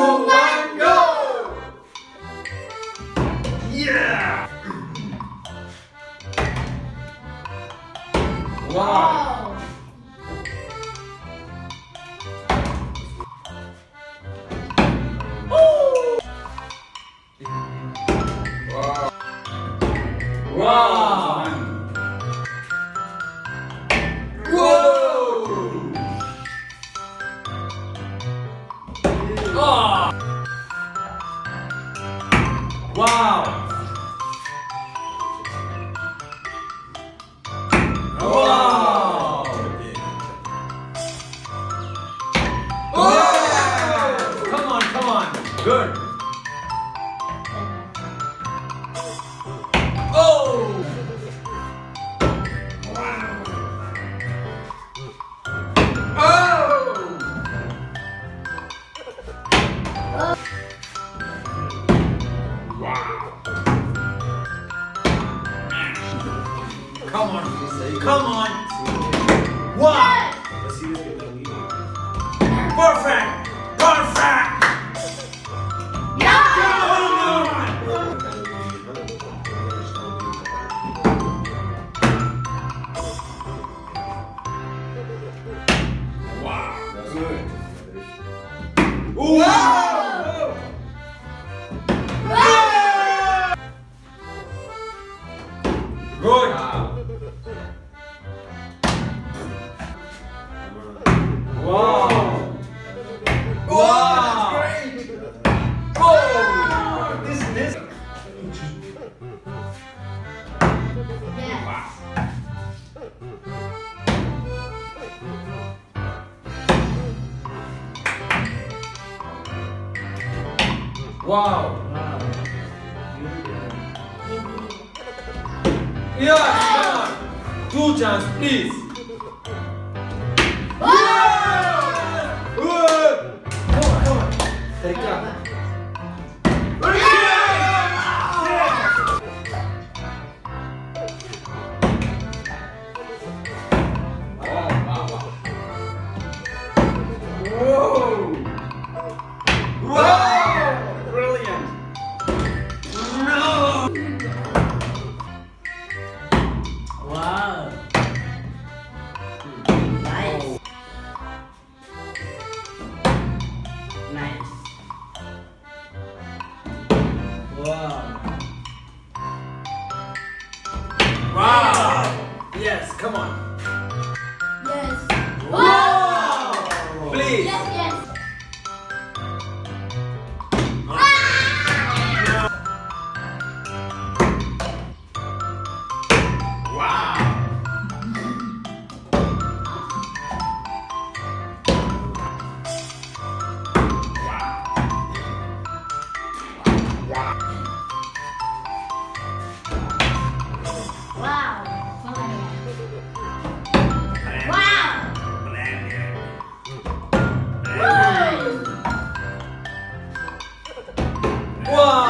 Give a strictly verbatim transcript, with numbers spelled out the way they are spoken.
one, go! Yeah! Wow! Woo! Wow! Wow! Whoa! Oh! Wow! Wow! Oh! Come on, come on. Good. Oh! Wow. Oh! Wow. Come on. Come on. Wow. Perfect. Perfect. Wow. Good. Wow. Good. Wow. Wow. That's great. Oh. This this. Yes. Wow. Yeah, come on. Two chance, please. Yeah! Good. Come on, come on. Take it. Whoa! Wow! Brilliant! No! Wow. Nice. Nice. Wow. Wow! Yes, come on. Yes. Wow! Please. Yes, yes. Wow. Wow. Wow!